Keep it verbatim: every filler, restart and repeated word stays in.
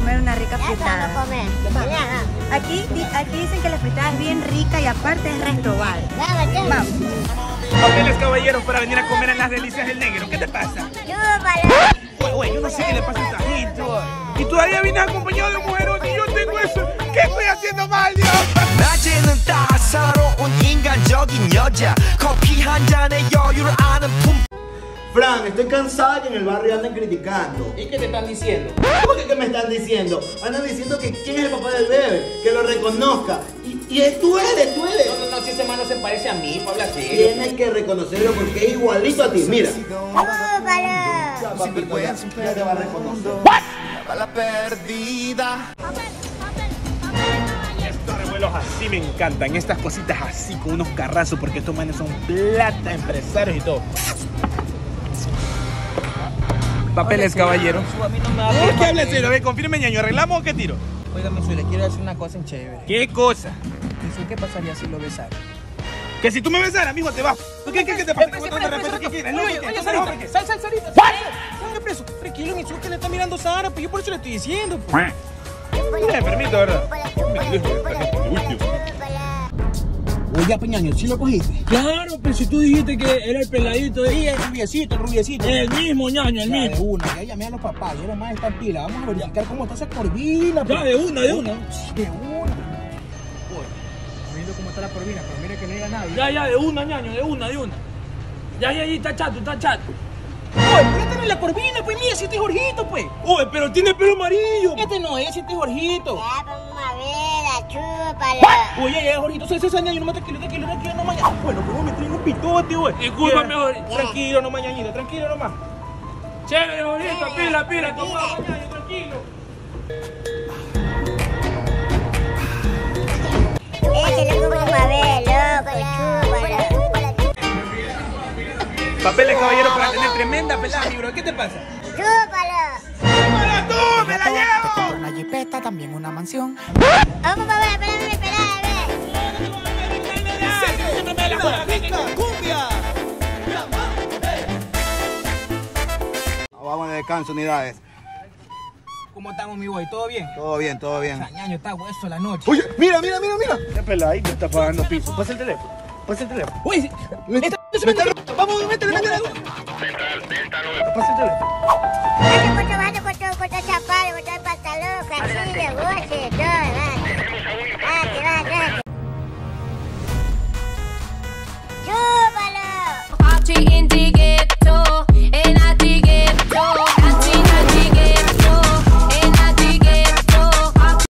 comer una rica Ya fritada. vamos a comer. Ya, Aquí, di- aquí dicen que la fritada es bien rica y aparte es restobal. vamos, ya. Vamos. Papeles, caballeros, para venir a comer en las delicias del negro. ¿Qué te pasa? Chúpalo. Güey, güey, yo no sé qué le pasa a esta gente, güey. Y todavía vienes acompañado de mujeres y yo tengo eso. ¿Qué estoy haciendo mal, Dios? 낮에는 따사로운 인간적인 여자 커피 한 잔에 여유를 아는 품 Fran, estoy cansada que en el barrio anden criticando. ¿Y qué te están diciendo? ¿Cómo que qué me están diciendo? Andan diciendo que quién es el papá del bebé, que lo reconozca. Y, y es- tú eres, tú eres. No, no, no, si ese man no se parece a mí, Pablo, así. Tienes que reconocerlo porque es igualito a ti, mira. Chúpalo. Ya, papito, ya, ya te va a reconocer. la perdida. Estos revuelos así me encantan, estas cositas así con unos carrazos, porque estos manes son plata, empresarios y todo. Papeles, caballero. A mí no me va a ¿Por pedir qué hablas papel. serio? A ver, confirme, ñaño, ¿arreglamos o qué tiro? Óigame, Su, le quiero decir una cosa en chévere. ¿Qué cosa? Dice, ¿qué pasaría si lo besara? Que si tú me besaras, mijo, te vas. ¿Tú qué, qué, qué te pasa? ¿Qué te respeto? ¿Qué quieres? Oye, ¿Qué? oye, ¿Qué? Sarita, ¿Qué? sal, sal, Sarita. Salga preso. Tranquilo, mi Su, que le está mirando Sara, pues yo por eso le estoy diciendo, pues. Me permito, ¿verdad? Oye, Peñaño, ¿sí lo cogiste? Claro, pero si tú dijiste que era el peladito de... Sí, el rubiecito, el rubiecito. El mismo, ñaño, el mismo. De una, ya llamé a los papás, ya nomás está en pila. Vamos a verificar cómo está esa corvina. Ya, de una, de una. De una. Viendo cómo está la corvina, pero mire que no diga nadie. Ya, ya, de una, ñaño, de una, de una. Ya, ya, ya, está chato, está chato. Oye, pero este no es la corvina, pues mira, si este es Jorgito, pues. Oye, pero tiene pelo amarillo. Este no es, este es Jorgito. Ya, vamos a ver, chúpalo. Oye, ya, Jorgito, se ese ñaño, no más tranquilo, tranquilo, tranquilo, no mañana. Bueno, pues me tiene un pitote, güey. Discúlpame, Jorgito. Tranquilo, no mañanita, tranquilo nomás. Chévere, Jorgito, pila, pila, toma, mañana, tranquilo. Échale como a ver, loco, chúpalo. Papeles, caballero, para tener tremenda pelada, mi bro. ¿Qué te pasa? Chúpalo. ¡Para tú! ¡Me la llevo! Una jipeta, también una mansión. Vamos a ver, espérame, espérame. Vamos de descanso, unidades. ¿Cómo estamos, mi boy? ¿Todo bien? Todo bien, todo bien. Ñaño, está hueso la noche. Oye, mira, mira, mira, mira. Qué peladito está pagando piso. Pasa el teléfono. Pasa el teléfono. Oye, Me- esta- me está- vamos, métele, métele. Pasa el teléfono.